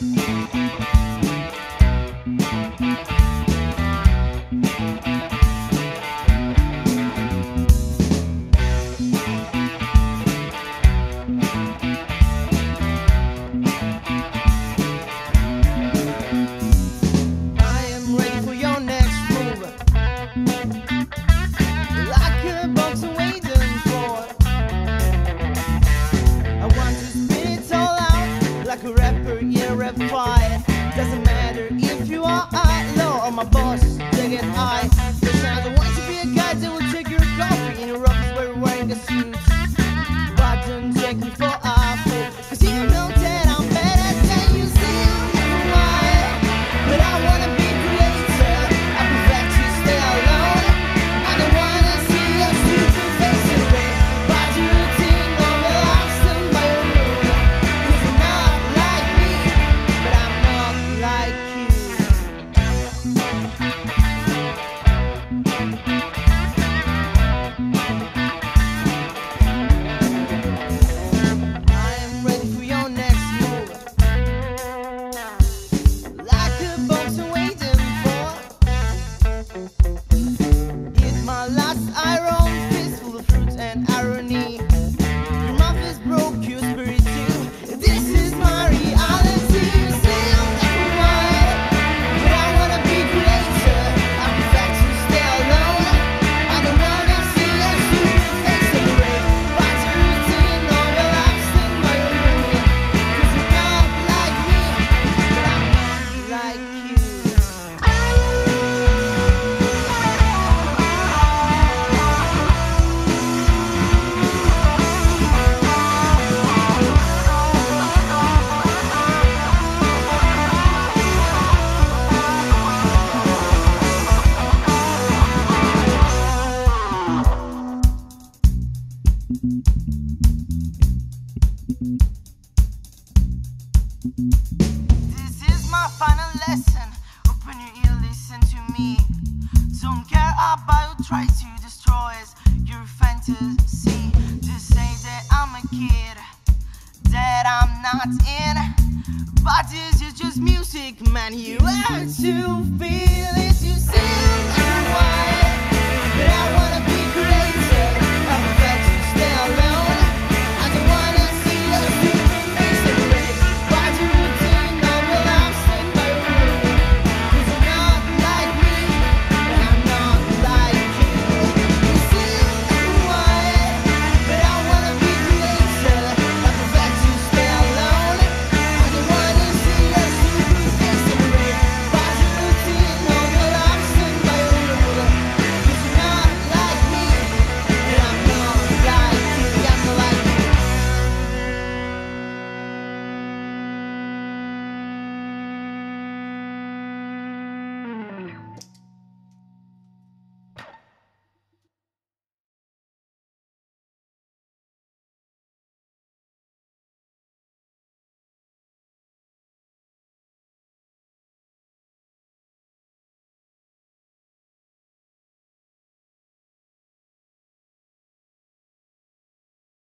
Doesn't matter if you are low or my boss, they get high. Sometimes I want to be a guy that will take your coffee in a office where you're wearing a suit. But don't take me for a fool, cause you know that I'm better than you see. Why? But I wanna be creator, I prefer to stay alone. I don't wanna see your stupid face away. But you think of the last in my room. Cause you're not like me, but I'm not like you. I am ready for your next move, like a box I'm waiting for. It's my last iron fist full of fruit and irony. Your mouth is broke, your spirit too. This is my reality. You say I'm never right, but I wanna be creator. I prefer to stay alone. I don't wanna see your stupid face away. But you routine all your lives in my room. Cause you're not like me, but I'm not like you. This is my final lesson. Open your ear, listen to me. Don't care about who tries to destroy your fantasy. Just say that I'm a kid, that I'm not in. But this is just music, man. You have to feel it. You say I'm white, but I wanna be